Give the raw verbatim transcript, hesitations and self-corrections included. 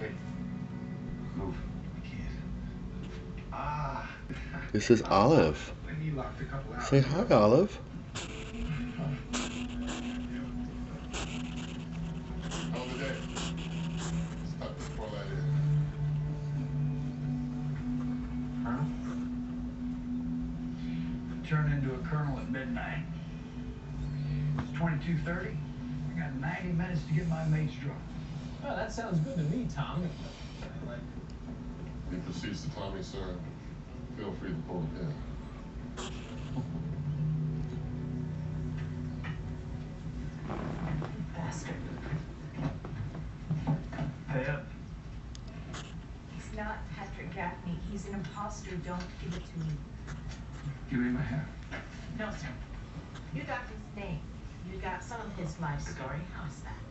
Okay. Move. I can't. Ah. This is Olive. He locked a couple hours Say hi, Olive. Hell of a day. Stop this before that is. Colonel? Turn into a colonel at midnight. It's twenty-two thirty. I got ninety minutes to get my mates drunk. Oh, that sounds good to me, Tom. He proceeds to Tommy, sir. Feel free to pull the pin. Bastard. Pay up. He's not Patrick Gaffney. He's an imposter. Don't give it to me. Give me my hat. No, sir. You got his name. You got some of his life story. How's that?